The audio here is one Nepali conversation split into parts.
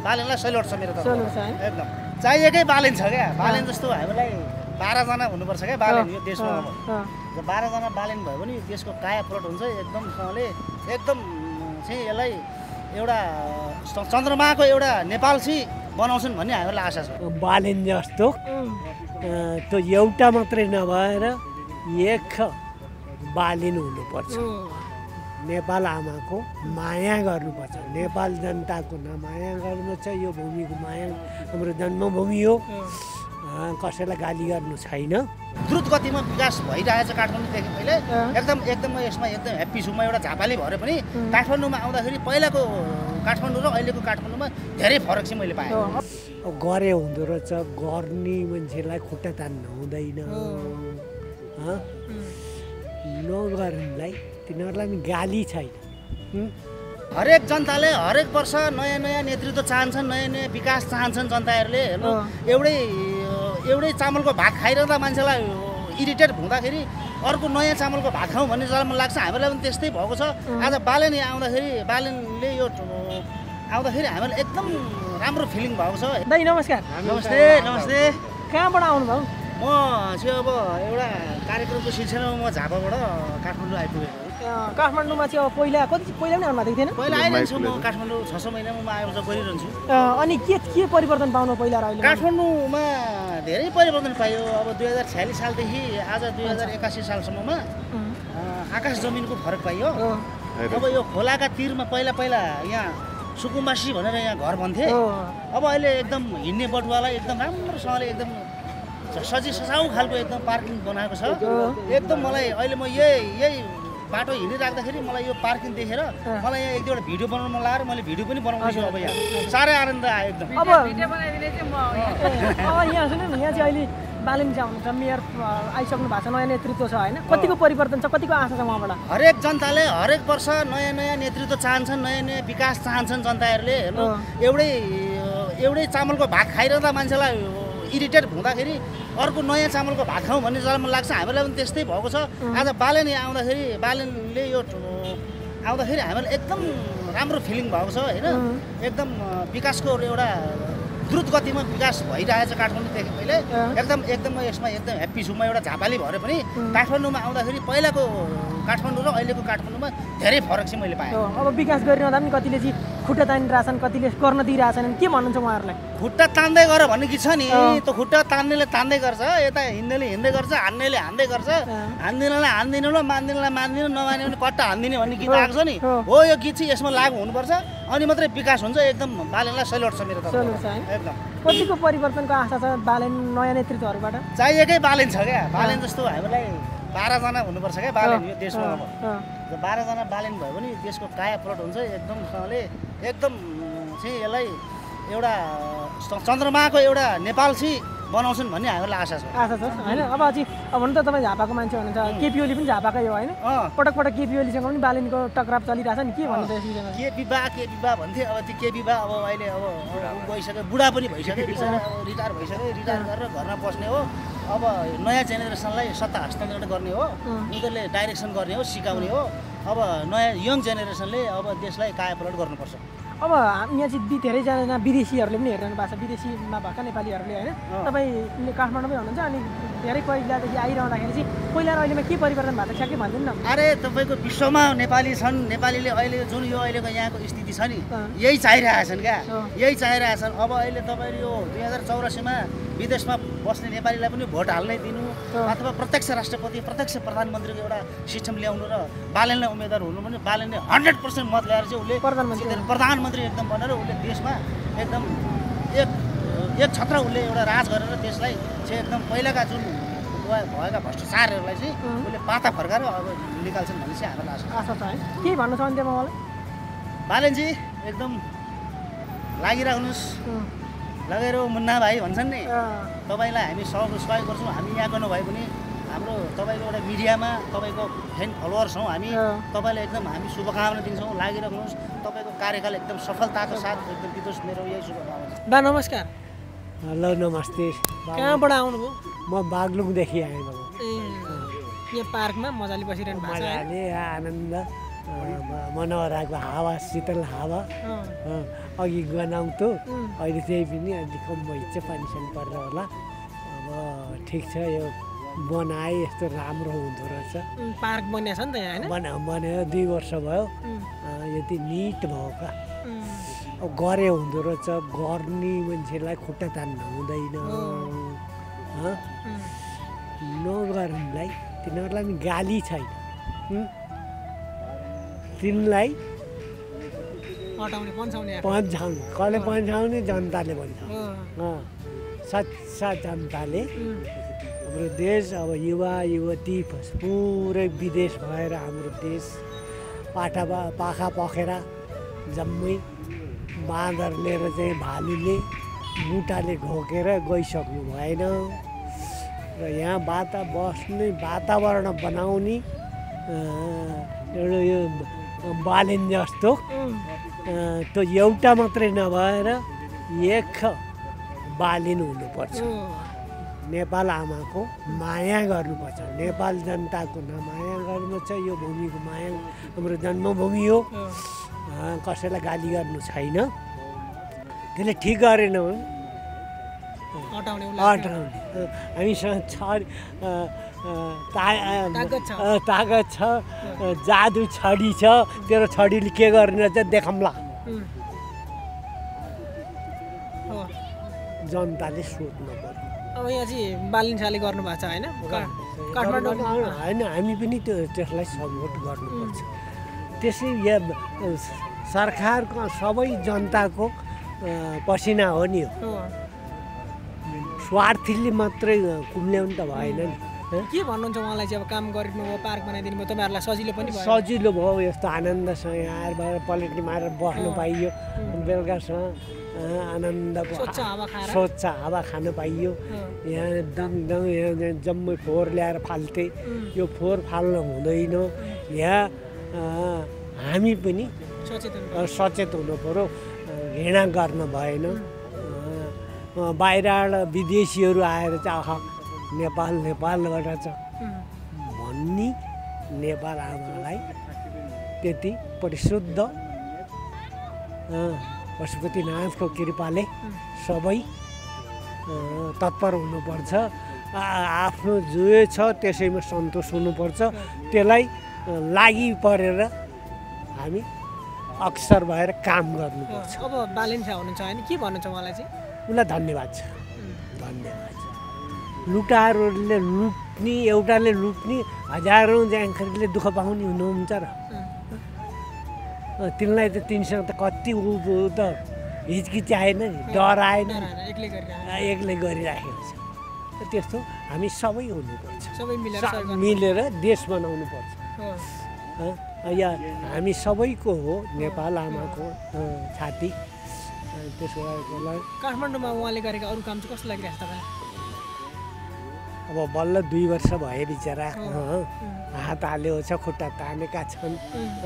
बालेनलाई सैलोट छ मेरो तर्फबाट एकदम चाहिएकै बालेन छ क्या बालेन जस्तो हामीलाई 12 जना हुनुपर्छ क्या बालेन यो देशमा अब 12 जना बालेन भयो भने देशको काया पलट हुन्छ एकदमसँगले एकदम चाहिँ यसलाई एउटा चन्द्रमाको एउटा नेपाल चाहिँ बनाउँछन् भन्ने हामीलाई आशा छ बालेन जस्तो त्यो एउटा मात्रै नभएर एक बालेन हुनुपर्छ नेपाल आमाको माया गर्नुपर्छ नेपाल जनताको माया गर्नु छ यो भूमिको माया हाम्रो जन्मभूमि हो कसैलाई गाली गर्नु छैन द्रुत गतिमा विकास भइरहेछ काठमाडौँदेखि पहिले एकदम यसमा एकदम ह्याप्पी छु म एउटा झापाली भएर पनि काठमाडौँमा आउँदाखेरि पहिलाको काठमाडौँ र अहिलेको काठमाडौँमा धेरै फरक चाहिँ मैले पाएँ गरे हुँदो रहेछ गर्ने मान्छेलाई खुट्टा तान्नु हुँदैन नगर्नेलाई तिनीहरूलाई पनि गाली छैन हरेक जनताले हरेक वर्ष नयाँ नयाँ नेतृत्व चाहन्छन् नयाँ नयाँ विकास चाहन्छन् जनताहरूले हेर्नु एउटै चामलको भात खाइरहँदा मान्छेलाई इरिटेट हुँदाखेरि अर्को नयाँ चामलको भात खाउँ भन्ने जरा मन लाग्छ हामीलाई पनि त्यस्तै भएको छ आज बालेन यहाँ आउँदाखेरि बालेनले यो आउँदाखेरि हामीलाई एकदम राम्रो फिलिङ भएको छ दाइ नमस्कार नमस्ते नमस्ते कहाँबाट आउनुभयो म चाहिँ अब एउटा कार्यक्रमको सिलसिलामा म झापाबाट काठमाडौँ आइपुगेको काठमाडौँमा चाहिँ अब पहिला पनि आउनु भएको थिएन पहिला आइरहन्छु म काठमाडौँ 600 महिनामा म आएर गरिरहन्छु अनि के परिवर्तन पाउनु पहिला र अहिले काठमाडौँमा धेरै परिवर्तन पाइयो अब 2046 सालदेखि आज 2081 सालसम्ममा आकाश जमिनको फरक पाइयो अब यो खोलाका तीरमा पहिला यहाँ सुकुम्बासी भनेर यहाँ घर भन्थे अब अहिले एकदम हिँड्ने बटुवालाई एकदम राम्रोसँगले एकदम सजिलो खालको एकदम पार्किङ बनाएको छ एकदम मलाई अहिले म यही बाटो हिँडिराख्दाखेरि मलाई यो पार्किङ देखेर मलाई यहाँ एक दुईवटा भिडियो बनाउन मन लागेर मैले भिडियो पनि बनाउँदैछु अब यहाँ साह्रै आनन्द आयो एकदम अब भिडियो बनाइदिने चाहिँ म यहाँ सुन्नु न यहाँ चाहिँ अहिले बालेन चाहिँ हुनुहुन्छ मेयर आइसक्नु भएको छ नयाँ नेतृत्व छ होइन कतिको परिवर्तन छ कतिको आशा छ उहाँबाट हरेक जनताले हरेक वर्ष नयाँ नयाँ नेतृत्व चाहन्छन् नयाँ नयाँ विकास चाहन्छन् जनताहरूले हेर्नु एउटै चामलको भात खाइरहँदा मान्छेलाई इरिटेट हुँदाखेरि अर्को नयाँ चामलको भात खाउँ भन्ने जरा मन लाग्छ हामीलाई पनि त्यस्तै भएको छ आज बालेन यहाँ आउँदाखेरि बालेनले यो आउँदाखेरि हामीलाई एकदम राम्रो फिलिङ भएको छ होइन एकदम विकासको एउटा द्रुत गतिमा विकास भइरहेछ काठमाडौँदेखि पहिले एकदम यसमा एकदम ह्याप्पी छु म एउटा झापाली भएर पनि काठमाडौँमा आउँदाखेरि पहिलाको काठमाडौँ र अहिलेको काठमाडौँमा धेरै फरक चाहिँ मैले पाएँ अब विकास गरिरहँदा पनि कतिले चाहिँ खुट्टा तानिरहेछन् कतिले गर्न दिइरहेछन् के भन्नुहुन्छ उहाँहरूलाई खुट्टा तान्दै गर भन्ने कि छ नि त्यो खुट्टा तान्नेले तान्दै गर्छ यता हिँड्नेले हिँड्दै गर्छ हान्नेले हान्दै गर्छ हान्दिनलाई हान्दिनु र मान्दिनलाई मान्दिनु नमान्यो भने कट्टा हान्दिने भन्ने गीत आएको छ नि हो यो गीत चाहिँ यसमा लागु हुनुपर्छ अनि मात्रै विकास हुन्छ एकदम बालेनलाई सैलोट छ मेरो तर्फबाट एकदम कतिको परिवर्तनको आशा छ बालेन नयाँ नेतृत्वहरूबाट चाहिएकै बालेन छ क्या बालेन जस्तो हामीलाई 12 जना हुनुपर्छ क्या बालेन यो देशमा अब 12 जना बालेन भयो भने देशको काया पलट हुन्छ एकदमसँगले एकदम चाहिँ यसलाई एउटा चन्द्रमाको एउटा नेपाल चाहिँ बनाउँछन् भन्ने हामीलाई आशा छ होइन अब भन्नु त तपाईँ झापाको मान्छे हुनुहुन्छ केपी ओली पनि झापाकै हो होइन पटक केपी ओलीसँग पनि बालेनको टक्राव चलिरहेछ नि के भन्नु त के विवाह भन्थे अब त्यो के विवाह अब अहिले अब गइसक्यो बुढा पनि भइसक्यो रिटायर भइसक्यो रिटायर गरेर घरमा बस्ने हो अब नयाँ जेनेरेसनलाई सत्ता हस्तान्तरण गर्ने हो उनीहरूले डाइरेक्सन गर्ने हो सिकाउने हो अब नयाँ यङ जेनेरेसनले अब देशलाई कायापलट गर्नुपर्छ अब यहाँ चाहिँ धेरैजना विदेशीहरूले पनि हेरिरहनु भएको छ विदेशीमा भएका नेपालीहरूले होइन तपाईँ काठमाडौँमै हुनुहुन्छ अनि धेरै पहिलादेखि आइरहँदाखेरि चाहिँ पहिला र अहिलेमा के परिवर्तन भएको छ कि भनिदिनु न अरे तपाईँको विश्वमा नेपाली छन् नेपालीले अहिले जुन यो अहिलेको यहाँको स्थिति छ नि यही चाहिरहेछन् क्या यही चाहिरहेछन् अब अहिले तपाईँले यो 2084मा विदेशमा बस्ने नेपालीलाई पनि भोट हाल्नै दिनु अथवा प्रत्यक्ष राष्ट्रपति प्रत्यक्ष प्रधानमन्त्रीको एउटा सिस्टम ल्याउनु र बालेनलाई उम्मेदवार हुनु पनि बालेनले 100% मत ल्याएर चाहिँ उसले प्रधानमन्त्री एकदम बनेर उसले देशमा एकदम एक छत्र उसले एउटा राज गरेर देशलाई चाहिँ एकदम पहिलाका जुन भएका भ्रष्टाचारहरूलाई चाहिँ उसले पाता फर्काएर अब निकाल्छन् भन्ने चाहिँ हामीलाई आशा छ है के भन्नु छ अन्त्यमा मलाई बालेनजी एकदम लागिराख्नुहोस् लगेर मुन्ना भाइ भन्छन् नि तपाईँलाई हामी सहयोग गर्छौँ हामी यहाँको नभए पनि हाम्रो तपाईँको एउटा मिडियामा तपाईँको फ्यान फलोवर्स हौँ हामी तपाईँलाई एकदम हामी शुभकामना दिन्छौँ लागिराख्नुहोस् तपाईँको कार्यकाल एकदम सफलताको साथ एकदम बितोस् मेरो यही शुभकामना छ बा नमस्कार हेलो नमस्ते कहाँबाट आउनुभयो म बागलुङदेखि आएँ बाबु यहाँ पार्कमा मजाले बसिरहनु भएको छ मजाले आनन्द मनोहराको हावा शीतल हावा अघि गनाउँथ्यो अहिले त्यही पनि अलिक कम भइन्छ पानीसानी परेर होला अब ठिक छ यो बनाए यस्तो राम्रो हुँदो रहेछ पार्क बनिएको छ नि त यहाँ होइन बनायो 2 वर्ष भयो यति निट भयो का अब गरे हुँदो रहेछ गर्ने मान्छेलाई खुट्टा तान्न हुँदैन नगर्नेलाई तिनीहरूलाई पनि गाली छैन तिनलाई पन्छाउने कसले पन्छाउने जनताले भन्छ सच्चा जनताले हाम्रो देश अब युवा युवती पुरै विदेश भएर हाम्रो देश पाखा पखेरा जम्मै बाँदरले र चाहिँ भालुले मुटाले ढोकेर गइसक्नु भएन र यहाँ बस्ने वातावरण बनाउने एउटा यो बालेन जस्तो त्यो एउटा मात्रै नभएर एक बालिन हुनुपर्छ नेपाल आमाको माया गर्नुपर्छ नेपाल जनताको माया गर्नुपर्छ यो भूमिको माया हाम्रो जन्मभूमि हो कसैलाई गाली गर्नु छैन त्यसले ठिक गरेन भने हटाउने हामीसँग तागत छ जादु छडी छ तेरो छडीले के गर्ने चाहिँ देखाउँला जनताले सोध्नु पर्यो अब यहाँ चाहिँ बालिनशाले गर्नुभएको छ होइन काठमाडौँ होइन हामी पनि त्यसलाई सपोर्ट गर्नुपर्छ त्यसै सरकारको सबै जनताको पसिना हो नि स्वार्थीले मात्रै कुम्ल्याउनु त भएन नि के भन्नुहुन्छ उहाँलाई चाहिँ अब काम गरिदिनु भयो पार्क बनाइदिनु भयो तपाईँहरूलाई सजिलो पनि भयो सजिलो भयो यस्तो आनन्दसँग आएर भएर पलेटी मारेर बस्नु पाइयो बेलुकासँग आनन्दको स्वच्छ हावा खानु पाइयो यहाँ दङ यहाँ जम्मै फोहोर ल्याएर फाल्थे यो फोहोर फाल्न हुँदैन यहाँ हामी पनि सचेत हुनु पऱ्यो घृणा गर्न भएन बाहिरबाट विदेशीहरू आएर चाहिँ आहा नेपालबाट छ भन्ने नेपाल आमालाई त्यति परिशुद्ध पशुपतिनाथको कृपाले सबै तत्पर हुनुपर्छ आफ्नो जे छ त्यसैमा सन्तोष हुनुपर्छ त्यसलाई लागि परेर हामी अक्सर भएर काम गर्नुपर्छ अब बालिन शाह हुनुहुन्छ होइन के भन्नुहुन्छ उहाँलाई चाहिँ उसलाई धन्यवाद छ लुटाहरूले लुट्ने एउटाले लुट्ने हजारौँ ज्याङ्खरीले दुःख पाउने हुनुहुन्छ र तिनलाई त तिनीसँग त कति त हिचकिचाएन नि डराएन एक्लै गरिराखेको छ त्यस्तो हामी सबै हुनुपर्छ मिलेर देश बनाउनु पर्छ हामी सबैको हो नेपाल आमाको छाती त्यसको लागि काठमाडौँमा उहाँले गरेका अरू काम चाहिँ कस्तो लागिरहेको छ तपाईँलाई अब बल्ल 2 वर्ष भए बिचरा हात हालेको छ खुट्टा तानेका छन्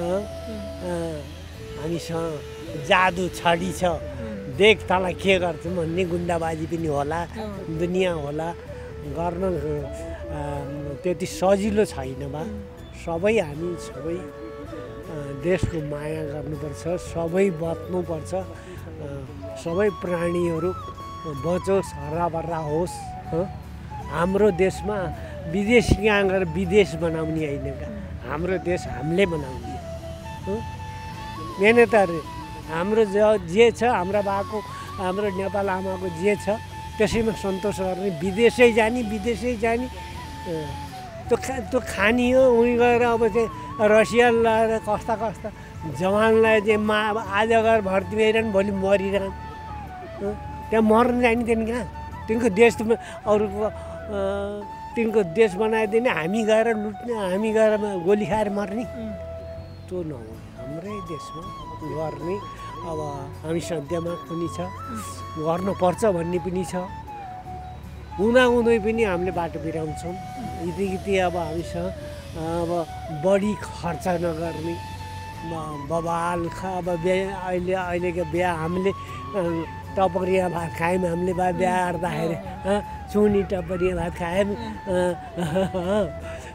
हामीसँग जादु छडी छ देख तँलाई के गर्छ भन्ने गुन्डाबाजी पनि होला दुनियाँ होला गर्न त्यति सजिलो छैन बा सबै हामी सबै देशको माया गर्नुपर्छ सबै बच्नुपर्छ सबै प्राणीहरू बचोस् हराभरा होस् हाम्रो देशमा विदेशी कहाँ गएर विदेश बनाउने होइन क्या हाम्रो देश हामीले बनाउने मेहनतहरू हाम्रो जे छ हाम्रो बाको हाम्रो नेपाल आमाको जे छ त्यसैमा सन्तोष गर्ने विदेशै जाने त्यो खानी हो उहीँ गएर अब चाहिँ रसिया लगाएर कस्ता जवानलाई चाहिँ आज गएर भर्ती भइरहनु भोलि मरिरहनु त्यहाँ मर्न जाने त्यहाँदेखि कहाँ तिनको देश अरूको तिनको देश बनाइदिने हामी गएर लुट्ने हामी गएर गोली खाएर मर्ने त्यो नहुने हाम्रै देशमा गर्ने अब हामीसँग दिमाग पनि छ गर्नुपर्छ भन्ने पनि छ हुँदै पनि हामीले बाटो बिराउँछौँ यति अब हामीसँग अब बढी खर्च नगर्ने बबाल अब अहिलेको बिहा हामीले टपरिया भात खायौँ हामीले बिहा गर्दाखेरि चुनी टपरिया भात खायौँ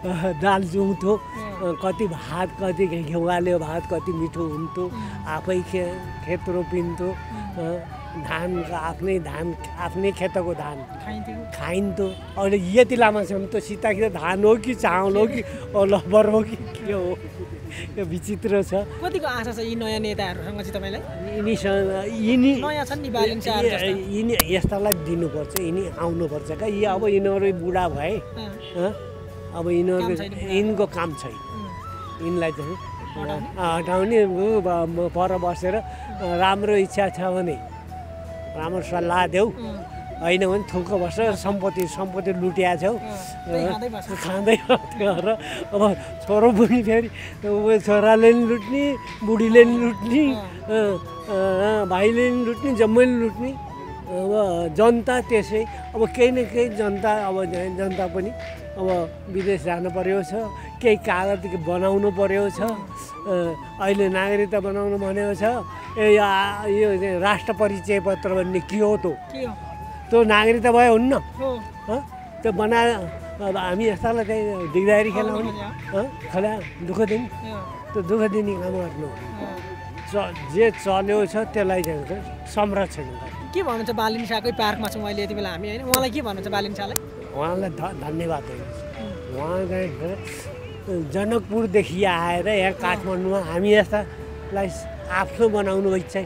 दाल जुउँथ्यो कति भात कति घेवाल्यो भात कति मिठो हुन्थ्यो आफै खेत रोपिन्थ्यो धानको आफ्नै खेतको धान खाइन्थ्यो अहिले यति लामासम्म त सीताको धान हो कि चामल हो कि लबर हो कि के हो यो विचित्र छ कतिको आशा छ यी नयाँ नेताहरूसँग चाहिँ तपाईँलाई यिनी नयाँ छन् नि बालिन शाहहरू जस्ता यिनी यस्तालाई दिनुपर्छ यिनी आउनुपर्छ क्या अब यिनीहरू बुढा भए अब यिनको काम छैन यिनलाई चाहिँ हटाउने पर बसेर राम्रो इच्छा छ भने राम्रो सल्लाह देऊ होइन भने थुक्क बस्छ सम्पत्ति लुट्या छौ खाँदै र अब छोरो पनि फेरि छोराले नि लुट्ने बुढीले नि लुट्ने भाइले नि लुट्ने जम्मैले लुट्ने अब जनता त्यसै अब केही न केही जनता पनि अब विदेश जानु पर्यो छ केही कागज बनाउनु पर्यो छ अहिले नागरिकता बनाउनु भनेको छ यो राष्ट्र परिचय पत्र भन्ने के हो त्यो नागरिकता भयो हुन्न त्यो बनाएर हामी यस्तालाई चाहिँ दिगदारी खेलाउने दुःख दिने त्यो दुःख दिने काम गर्नु जे चल्यो छ त्यसलाई चाहिँ संरक्षण गर्नु के भन्नुहुन्छ बालिन शाहकै पार्कमा छौँ अहिले यति बेला हामी होइन उहाँलाई के भन्नुहुन्छ बालिन शाहलाई उहाँलाई धन्यवाद उहाँ चाहिँ जनकपुरदेखि आएर यहाँ काठमाडौँमा हामी यस्तालाई आफ्नो बनाउनु भएको छैन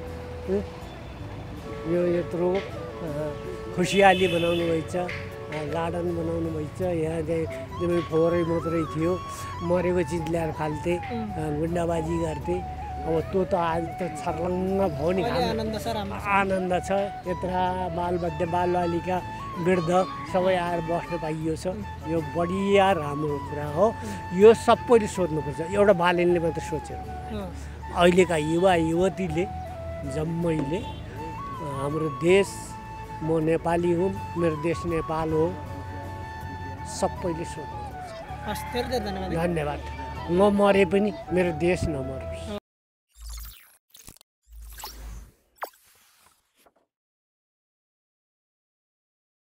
यो यत्रो खुसियाली बनाउनु भएको छ गार्डन बनाउनु भएको छ यहाँ चाहिँ फोहोरै मात्रै थियो मरेको चिज ल्याएर फाल्थे गुन्डाबाजी गर्थे अब त्यो त आज त छर्लङ्ग भयो नि आनन्द छ यत्र बालबालिका वृद्ध सबै आएर बस्न पाइयो छ यो बढिया राम्रो कुरा हो यो सबैले सोध्नुपर्छ एउटा बालिनले मात्र सोचेर अहिलेका युवा युवतीले जम्मैले हाम्रो देश म नेपाली हुँ मेरो देश नेपाल हो सबैले सोध्नुपर्छ धन्यवाद म मरे पनि मेरो देश नमरोस्